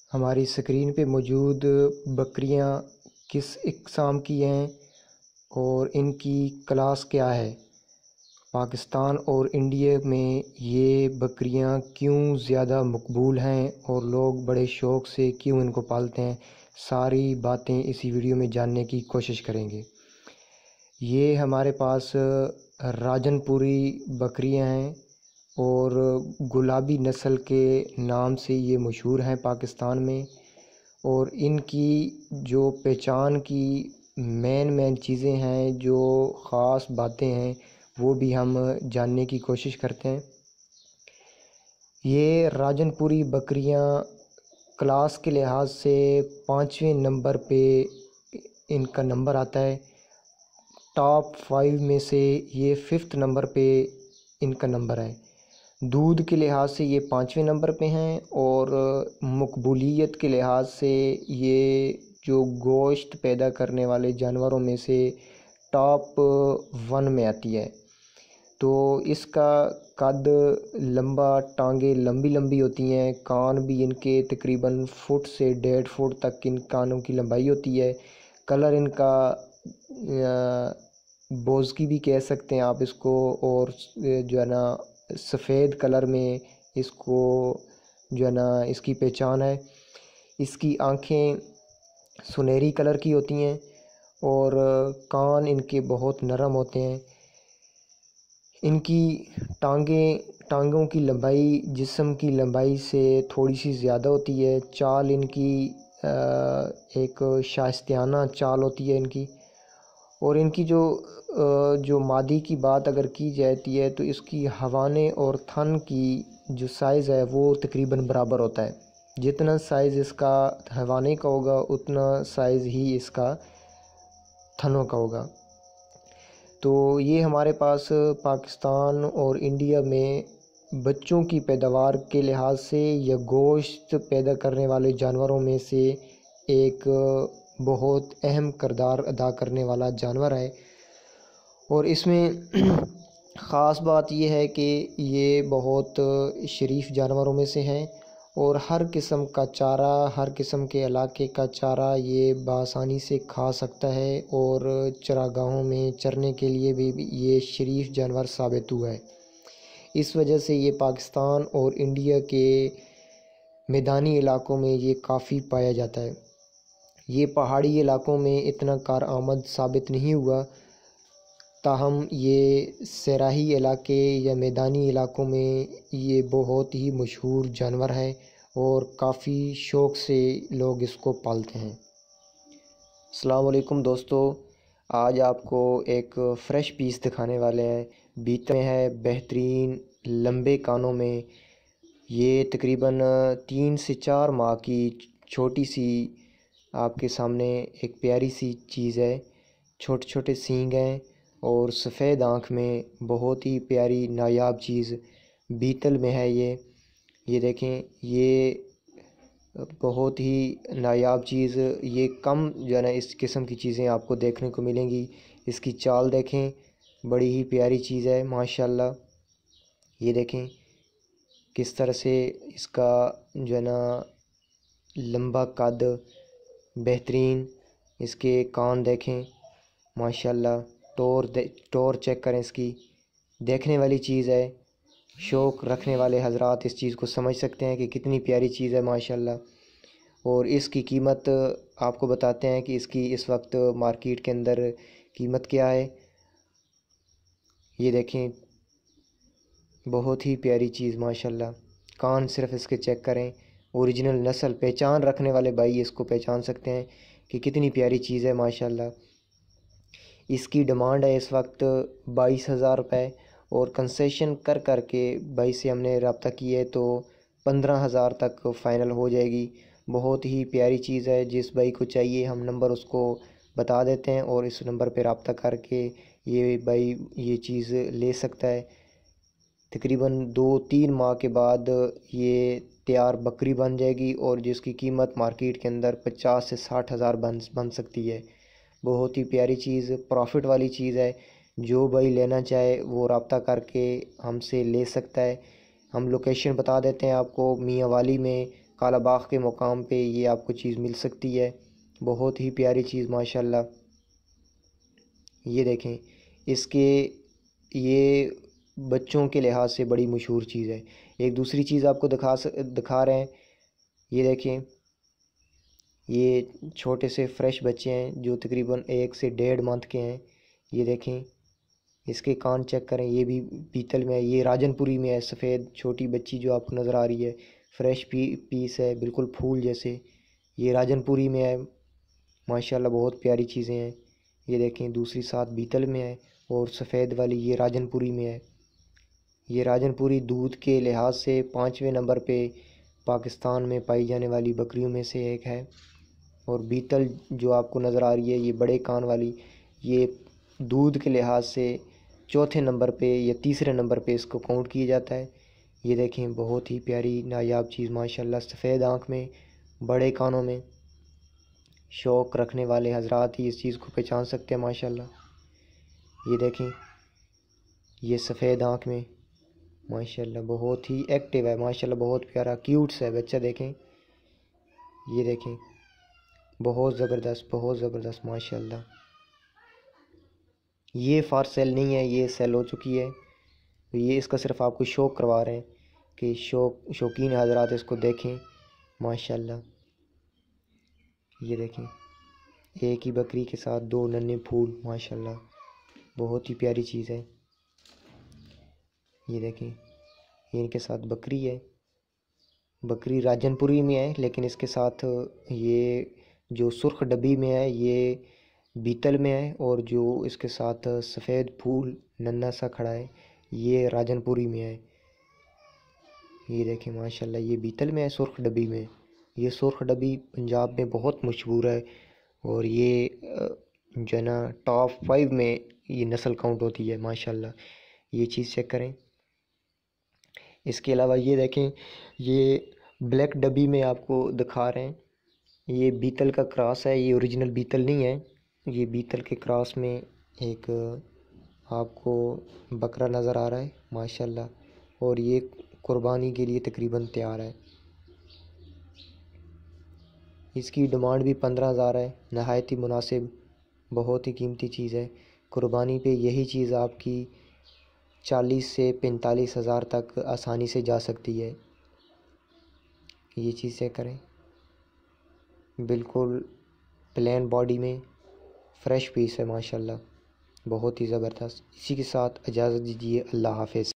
हमारी स्क्रीन पे मौजूद बकरियां किस इक़साम की हैं और इनकी क्लास क्या है। पाकिस्तान और इंडिया में ये बकरियां क्यों ज़्यादा मकबूल हैं और लोग बड़े शौक़ से क्यों इनको पालते हैं, सारी बातें इसी वीडियो में जानने की कोशिश करेंगे। ये हमारे पास राजनपुरी बकरियां हैं और गुलाबी नस्ल के नाम से ये मशहूर हैं पाकिस्तान में। और इनकी जो पहचान की मेन चीज़ें हैं, जो ख़ास बातें हैं, वो भी हम जानने की कोशिश करते हैं। ये राजनपुरी बकरियां क्लास के लिहाज से 5वें नंबर पे इनका नंबर आता है। टॉप 5 में से ये 5th नंबर पे इनका नंबर है। दूध के लिहाज से ये 5वें नंबर पे हैं और मकबूलियत के लिहाज से ये जो गोश्त पैदा करने वाले जानवरों में से टॉप 1 में आती है। तो इसका कद लंबा, टांगे लंबी लंबी होती हैं, कान भी इनके तकरीबन फुट से 1.5 फुट तक इन कानों की लंबाई होती है। कलर इनका बोज़की भी कह सकते हैं आप इसको, और जो है ना सफ़ेद कलर में इसको जो है ना इसकी पहचान है। इसकी आँखें सुनहरी कलर की होती हैं और कान इनके बहुत नरम होते हैं। इनकी टांगों की लंबाई जिस्म की लंबाई से थोड़ी सी ज़्यादा होती है। चाल इनकी एक शाइस्ताना चाल होती है इनकी। और इनकी जो मादी की बात अगर की जाती है तो इसकी हवाने और थन की जो साइज़ है वो तकरीबन बराबर होता है। जितना साइज़ इसका हवाने का होगा उतना साइज़ ही इसका थनों का होगा। तो ये हमारे पास पाकिस्तान और इंडिया में बच्चों की पैदावार के लिहाज से या गोश्त पैदा करने वाले जानवरों में से एक बहुत अहम किरदार अदा करने वाला जानवर है। और इसमें ख़ास बात यह है कि ये बहुत शरीफ जानवरों में से हैं और हर किस्म का चारा, हर किस्म के इलाके का चारा ये बआसानी से खा सकता है और चरागाहों में चरने के लिए भी ये शरीफ जानवर साबित हुआ है। इस वजह से ये पाकिस्तान और इंडिया के मैदानी इलाकों में ये काफ़ी पाया जाता है। ये पहाड़ी इलाकों में इतना कारआमद साबित नहीं हुआ, ताहम ये सराही इलाके या मैदानी इलाकों में ये बहुत ही मशहूर जानवर है और काफ़ी शौक़ से लोग इसको पालते हैं। अस्सलाम वालेकुम दोस्तों, आज आपको एक फ़्रेश पीस दिखाने वाले हैं। बीते में है बेहतरीन लंबे कानों में, ये तकरीबन 3 से 4 माह की छोटी सी आपके सामने एक प्यारी सी चीज़ है। छोटे छोटे सींग हैं और सफ़ेद आँख में बहुत ही प्यारी नायाब चीज़ बीतल में है ये देखें, ये बहुत ही नायाब चीज़। ये कम जो है ना इस किस्म की चीज़ें आपको देखने को मिलेंगी। इसकी चाल देखें, बड़ी ही प्यारी चीज़ है माशाल्लाह। ये देखें किस तरह से इसका जो है ना लंबा कद, बेहतरीन इसके कान देखें माशाल्लाह। टोर चेक करें इसकी, देखने वाली चीज़ है। शौक़ रखने वाले हजरात इस चीज़ को समझ सकते हैं कि कितनी प्यारी चीज़ है माशाल्लाह। और इसकी कीमत आपको बताते हैं कि इसकी इस वक्त मार्केट के अंदर कीमत क्या है। ये देखें, बहुत ही प्यारी चीज़ माशाल्लाह। कान सिर्फ इसके चेक करें, ओरिजिनल नस्ल पहचान रखने वाले भाई इसको पहचान सकते हैं कि कितनी प्यारी चीज़ है माशाल्लाह। इसकी डिमांड है इस वक्त 22,000 रुपये और कंसेशन कर के भाई से हमने रब्ता किया है तो 15,000 तक फ़ाइनल हो जाएगी। बहुत ही प्यारी चीज़ है। जिस भाई को चाहिए हम नंबर उसको बता देते हैं और इस नंबर पर रब्ता करके ये भाई ये चीज़ ले सकता है। तकरीबन 2-3 माह के बाद ये तैयार बकरी बन जाएगी और जिसकी कीमत मार्केट के अंदर 50 से 60,000 बन सकती है। बहुत ही प्यारी चीज़, प्रॉफिट वाली चीज़ है। जो भाई लेना चाहे वो रब्ता करके हमसे ले सकता है। हम लोकेशन बता देते हैं आपको, मियाँ वाली में कालाबाग के मुकाम पे ये आपको चीज़ मिल सकती है। बहुत ही प्यारी चीज़ माशाल्लाह। ये देखें, इसके ये बच्चों के लिहाज से बड़ी मशहूर चीज़ है। एक दूसरी चीज़ आपको दिखा रहे हैं। ये देखें, ये छोटे से फ्रेश बच्चे हैं जो तकरीबन 1 से 1.5 मंथ के हैं। ये देखें, इसके कान चेक करें, ये भी पीतल में है। ये राजनपुरी में है, सफ़ेद छोटी बच्ची जो आपको नज़र आ रही है, फ्रेश पीस है, बिल्कुल फूल जैसे। ये राजनपुरी में है माशाल्लाह, बहुत प्यारी चीज़ें हैं। ये देखें, दूसरी साथ बीतल में है और सफ़ेद वाली ये राजनपुरी में है। ये राजनपुरी दूध के लिहाज से 5वें नंबर पे पाकिस्तान में पाई जाने वाली बकरियों में से एक है। और बीतल जो आपको नज़र आ रही है, ये बड़े कान वाली, ये दूध के लिहाज से चौथे नंबर पे या तीसरे नंबर पे इसको काउंट किया जाता है। ये देखें, बहुत ही प्यारी नायाब चीज़ माशाल्लाह। सफ़ेद आँख में, बड़े कानों में, शौक़ रखने वाले हजरात ही इस चीज़ को पहचान सकते हैं माशाल्लाह। ये देखें, ये सफ़ेद आँख में माशाल्लाह बहुत ही एक्टिव है माशाल्लाह, बहुत प्यारा क्यूट सा है बच्चा। देखें, ये देखें, बहुत ज़बरदस्त माशाल्लाह। ये फार सेल नहीं है, ये सेल हो चुकी है। तो ये इसका सिर्फ आपको शौक़ करवा रहे हैं कि शौकीन हजरात इसको देखें माशाल्लाह। ये देखें, एक ही बकरी के साथ 2 नन्हे फूल माशाल्लाह, बहुत ही प्यारी चीज़ है। ये देखें, ये इनके साथ बकरी है। बकरी राजनपुरी में है, लेकिन इसके साथ ये जो सुर्ख डब्बी में है ये बीतल में है, और जो इसके साथ सफ़ेद फूल नन्हा सा खड़ा है ये राजनपुरी में है। ये देखें माशाल्लाह, ये बीतल में है, सुर्ख डब्बी में। ये सुर्ख डब्बी पंजाब में बहुत मशहूर है और ये जो है ना टॉप 5 में ये नस्ल काउंट होती है माशाल्लाह। ये चीज़ चेक करें। इसके अलावा ये देखें, ये ब्लैक डब्बी में आपको दिखा रहे हैं, ये बीतल का क्रॉस है, ये ओरिजिनल बीतल नहीं है। ये बीतल के क्रॉस में एक आपको बकरा नज़र आ रहा है माशाल्लाह, और ये कुर्बानी के लिए तकरीबन तैयार है। इसकी डिमांड भी 15,000 है, नहायत ही मुनासिब, बहुत ही कीमती चीज़ है। कुर्बानी पे यही चीज़ आपकी 40 से 45,000 तक आसानी से जा सकती है। ये चीज़ें करें, बिल्कुल प्लेन बॉडी में फ़्रेश पीस है माशाल्लाह, बहुत ही ज़बरदस्त। इसी के साथ इजाज़त दीजिए, अल्लाह हाफ़िज़।